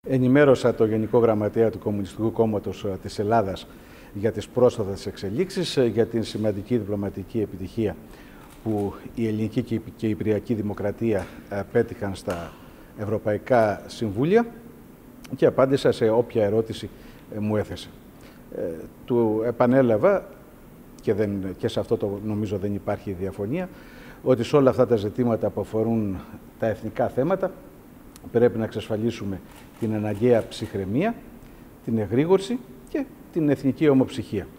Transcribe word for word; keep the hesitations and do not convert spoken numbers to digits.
Ενημέρωσα το Γενικό Γραμματέα του Κομμουνιστικού Κόμματος της Ελλάδας για τις πρόσφατες εξελίξεις, για την σημαντική διπλωματική επιτυχία που η ελληνική και η κυπριακή δημοκρατία πέτυχαν στα Ευρωπαϊκά Συμβούλια και απάντησα σε όποια ερώτηση μου έθεσε. Ε, του επανέλαβα, και, δεν, και σε αυτό το νομίζω δεν υπάρχει διαφωνία, ότι σε όλα αυτά τα ζητήματα που αφορούν τα εθνικά θέματα πρέπει να εξασφαλίσουμε την αναγκαία ψυχραιμία, την εγρήγορση και την εθνική ομοψυχία.